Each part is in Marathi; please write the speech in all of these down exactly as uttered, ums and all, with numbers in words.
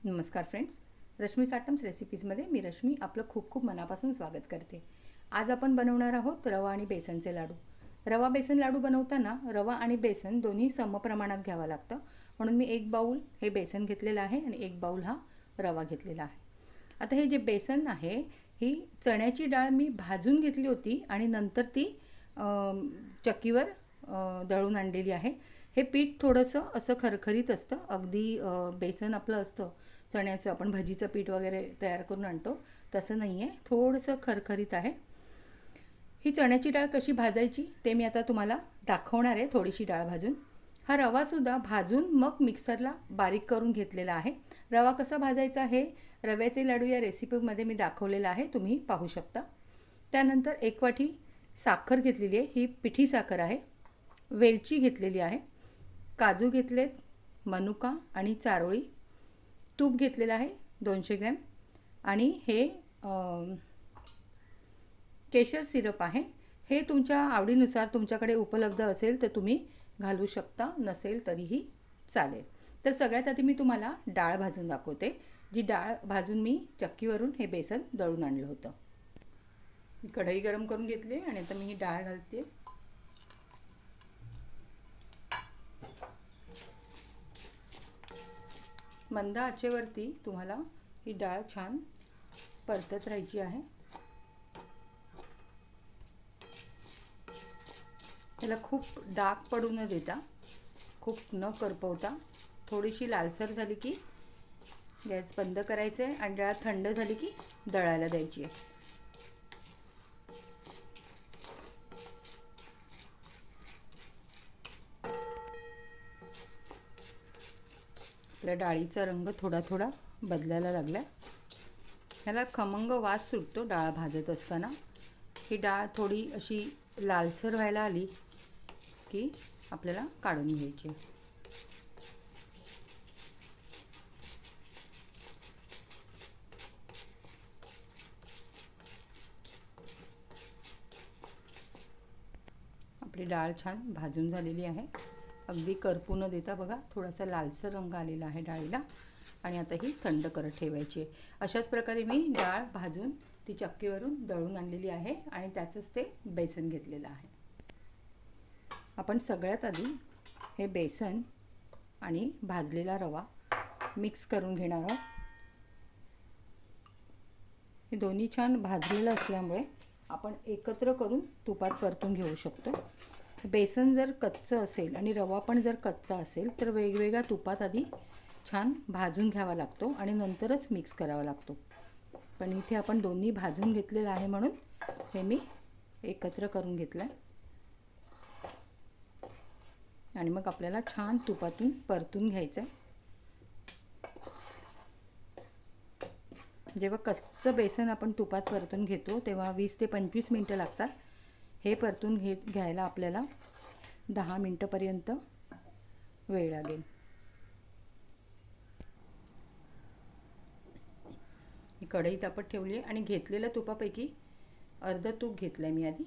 नमस्कार फ्रेंड्स, रश्मी साटम्स रेसिपीजमध्ये मी रश्मी आपलं खूप खूप मनापासून स्वागत करते। आज आपण बनवणार आहोत रवा आणि बेसनचे लाडू। रवा बेसन लाडू बनवताना रवा आणि बेसन दोन्ही समप्रमाणात घ्यावं लागतं, म्हणून मी एक बाउल हे बेसन घेतलेलं आहे आणि एक बाउल हा रवा घेतलेला आहे। आता हे जे बेसन आहे ही चण्याची डाळ मी भाजून घेतली होती आणि नंतर ती चक्कीवर दळून आणलेली आहे। हे पीठ थोडंसं असं खरखरीत असतं, अगदी बेसन आपलं असतं चण्याचं आपण भजीचं पीठ वगैरे तयार करून आणतो तसं नाही आहे, थोडंसं खरखरीत आहे। ही चण्याची डाळ कशी भाजायची ते मी आता तुम्हाला दाखवणार आहे। थोडीशी डाळ भाजून हा रवासुद्धा भाजून मग मिक्सरला बारीक करून घेतलेला आहे। रवा कसा भाजायचा हे रव्याचे लाडू या रेसिपीमध्ये मी दाखवलेलं आहे, तुम्ही पाहू शकता। त्यानंतर एक वाटी साखर घेतलेली आहे, ही पिठी साखर आहे। वेलची घेतलेली आहे, काजू घेतलेत, मनुका आणि चारोळी, तूप घेतलेलं आहे दोनशे ग्रॅम आणि हे केशर सिरप आहे। हे तुमच्या आवडीनुसार तुमच्याकडे उपलब्ध असेल तर तुम्ही घालू शकता, नसेल तरीही चालेल। तर सगळ्यात आधी मी तुम्हाला डाळ भाजून दाखवते, जी डाळ भाजून मी चक्कीवरून हे बेसन दळून आणलं होतं। कढई गरम करून घेतली आणि आता मी ही डाळ घालते। मंद आचेवरती तुम्हाला ही डाळ छान परतत राहायची आहे। त्याला खूप डाग पडू न देता, खूप न करपवता थोडीशी लालसर झाली की गॅस बंद करायचा आहे आणि डाळ थंड झाली की दळायला द्यायची आहे। आपल्या डाळीचा रंग थोडा थोडा बदलायला लागला, ह्याला खमंग वास सुटतो डाळ भाजत असताना। ही डाळ थोडी अशी लालसर व्हायला आली की आपल्याला काढून घ्यायची। आपली डाळ छान भाजून झालेली आहे, अगदी करपू न देता बघा थोडासा लालसर रंग आलेला आहे डाळीला। आणि आता ही थंड करत ठेवायची आहे। अशाच प्रकारे मी डाळ भाजून ती चक्कीवरून दळून आणलेली आहे आणि त्याचंच ते बेसन घेतलेलं आहे। आपण सगळ्यात आधी हे बेसन आणि भाजलेला रवा मिक्स करून घेणार आहोत। हे दोन्ही छान भाजलेलं असल्यामुळे आपण एकत्र करून तुपात परतून घेऊ शकतो। बेसन जर कच्चं असेल आणि रवा पण जर कच्चा असेल तर वेगवेगळ्या तुपात आधी छान भाजून घ्यावा लागतो आणि नंतरच मिक्स करावा लागतो, पण इथे आपण दोन्ही भाजून घेतलेलं आहे म्हणून हे मी एकत्र करून घेतलं आहे। आणि मग आपल्याला छान तुपातून परतून घ्यायचं आहे। जेव्हा कच्चं बेसन आपण तुपात परतून घेतो तेव्हा वीस ते पंचवीस मिनटं लागतात। हे परतून घे घ्यायला आपल्याला दहा मिनटंपर्यंत वेळ लागेल। कढई तापत ठेवली आहे आणि घेतलेल्या तुपापैकी अर्ध तूप घेतलं आहे मी आधी।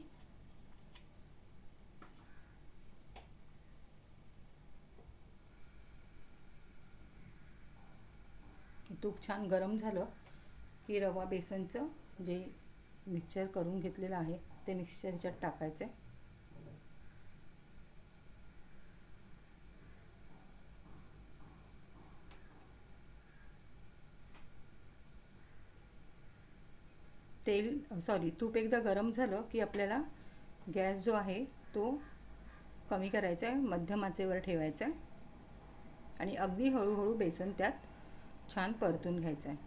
तूप छान गरम झालं की रवा बेसनचं जे मिक्सचर करून घेतलेलं आहे ते मिक्सचर ह्याच्यात टाकायचं आहे। तेल सॉरी तूप एकदा गरम झालं की आपल्याला गॅस जो आहे तो कमी करायचा आहे, मध्यम आचेवर ठेवायचा आहे आणि अगदी हळूहळू बेसन त्यात छान परतून घ्यायचं आहे।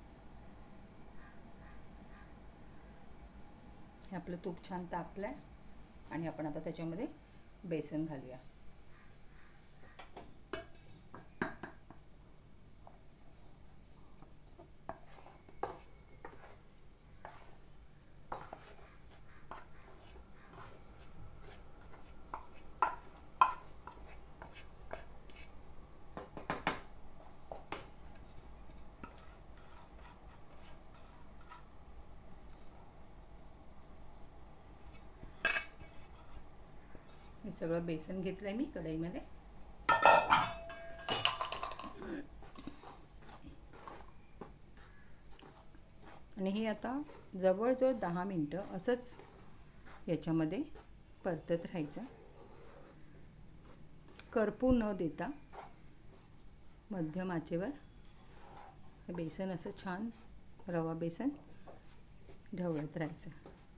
हे आपलं तूप छान तापलं आहे आणि आपण आता त्याच्यामध्ये बेसन घालूया। हे सगळं बेसन घेतलंय मी कढईमध्ये। आणि हे आता जवळजवळ दहा मिनटं असंच याच्यामध्ये परतत राहायचं, करपू न देता मध्यम आचेवर हे बेसन असं छान रवा बेसन ढवळत राहायचं.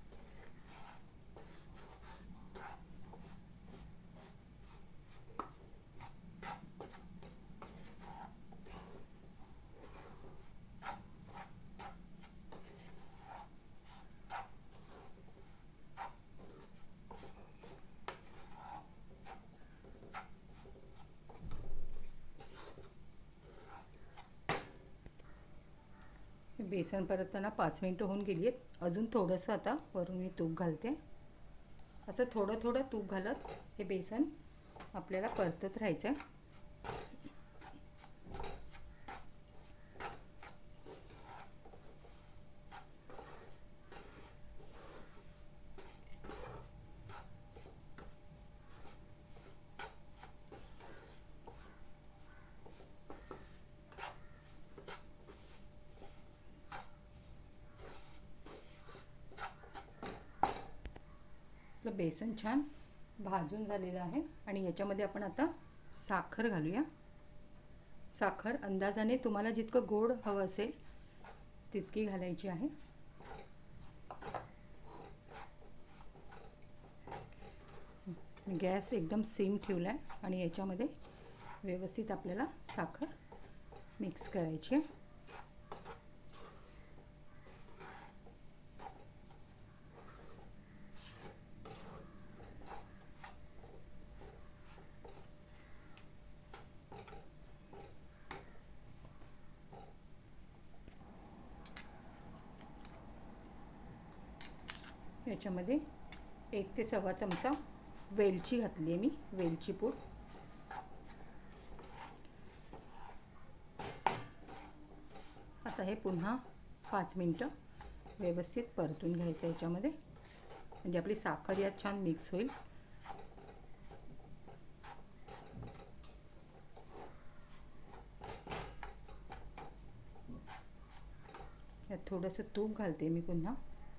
बेसन परतताना पाच मिनटं होऊन गेली आहेत. अजून थोडंसं आता वरून मी तूप घालते. असं थोडं थोडं तूप घालत हे बेसन आपल्याला परतत राहायचं आहे. आपलं बेसन छान भाजून झालेलं आहे आणि याच्यामध्ये आपण आता साखर घालूया. साखर अंदाजाने तुम्हाला जितकं गोड हवं असेल तितकी घालायची आहे. गॅस एकदम सिम ठेवला आहे आणि याच्यामध्ये व्यवस्थित आपल्याला साखर मिक्स करायची आहे. याच्यामध्ये एक ते सव्वा चमचा वेलची घातली आहे मी, वेलची पूड. आता हे पुन्हा पाच मिनटं व्यवस्थित परतून घ्यायचं याच्यामध्ये, म्हणजे आपली साखर यात छान मिक्स होईल. यात थोडंसं तूप घालते मी पुन्हा.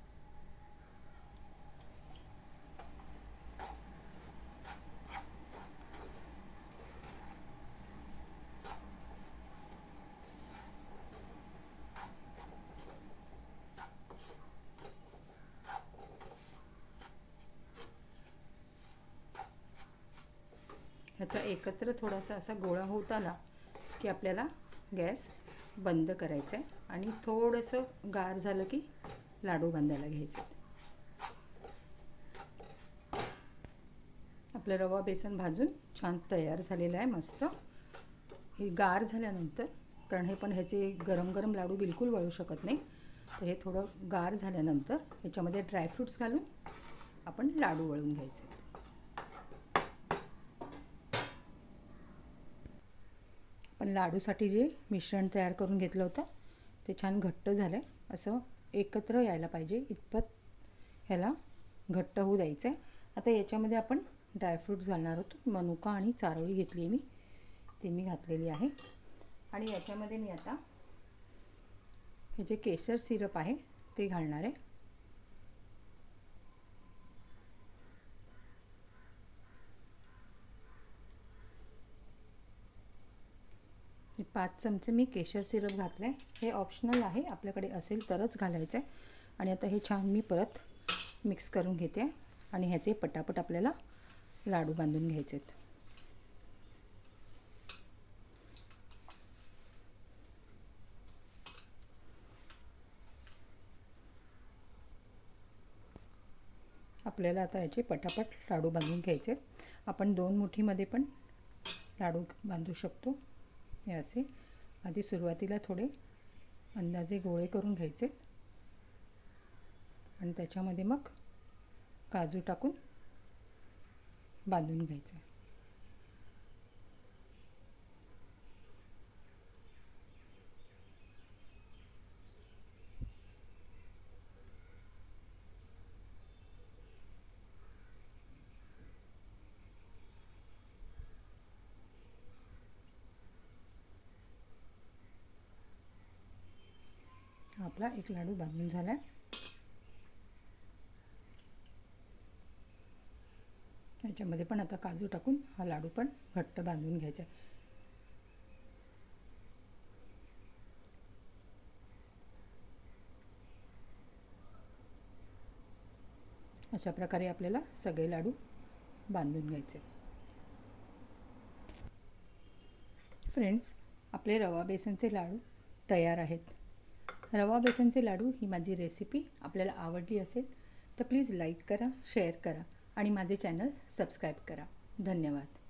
ह्याचा एकत्र थोडासा असा गोळा होत आला की आपल्याला गॅस बंद करायचा आहे आणि थोडंसं गार झालं की लाडू बांधायला घ्यायचे. आपलं रवा बेसन भाजून छान तयार झालेलं आहे मस्त. हे गार झाल्यानंतर, कारण हे पण ह्याचे गरम गरम लाडू बिलकुल वळू शकत नाही, तर हे थोडं गार झाल्यानंतर ह्याच्यामध्ये ड्रायफ्रूट्स घालून आपण लाडू वळून घ्यायचे. पण लाडूसाठी जे मिश्रण तयार करून घेतलं होतं ते छान घट्ट झालं आहे. असं एकत्र यायला पाहिजे इतपत ह्याला घट्ट होऊ द्यायचं आहे. आता याच्यामध्ये आपण ड्रायफ्रूट्स घालणार आहोत. मनुका आणि चारोळी घेतली मी, ते मी घातलेली आहे. आणि याच्यामध्ये मी आता हे जे केशर सिरप आहे ते घालणार आहे. पाच चमचे मी केशर सिरप घातलं आहे. हे ऑप्शनल आहे, आपल्याकडे असेल तरच घालायचं आहे. आणि आता हे छान मी परत मिक्स करून घेते आणि ह्याचे पटापट आपल्याला लाडू बांधून घ्यायचे आहेत. आपल्याला आता याचे पटापट लाडू बांधून घ्यायचे आहेत. आपण दोन मुठीमध्ये पण लाडू बांधू शकतो. हे असे आधी सुरुवातीला थोडे अंदाजे गोळे करून घ्यायचे आणि त्याच्यामध्ये मग काजू टाकून बांधून घ्यायचं. हा आपला एक लाडू बांधून झाला. याच्यामध्ये पण आता काजू टाकून हा लाडू पण घट्ट बांधून घ्यायचा. अशा प्रकारे आपल्याला सगळे लाडू बांधून घ्यायचे. फ्रेंड्स, आपले रवा बेसनचे लाडू तयार आहेत. रवा बेसनचे लाडू ही माझी रेसिपी आपल्याला आवडली असेल तर प्लीज लाईक करा, शेअर करा आणि माझे चॅनल सबस्क्राईब करा. धन्यवाद.